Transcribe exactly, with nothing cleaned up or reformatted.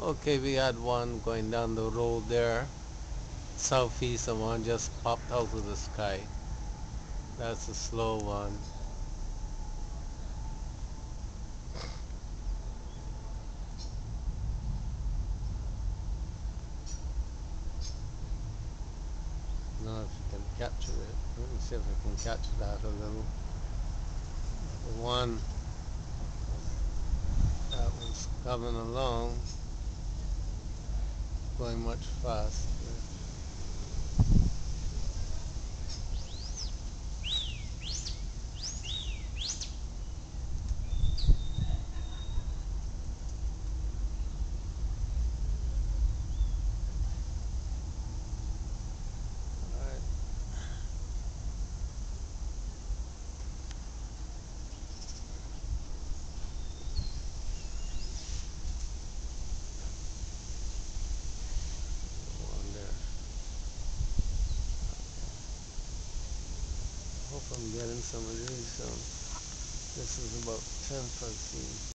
Okay, we had one going down the road there, southeast, and one just popped out of the sky. That's a slow one. Now if you can capture it. Let me see if I can capture that a little. The one that was coming along, going much faster. Alright. One there. I hope I'm getting some of these. Um, this is about ten fourteen.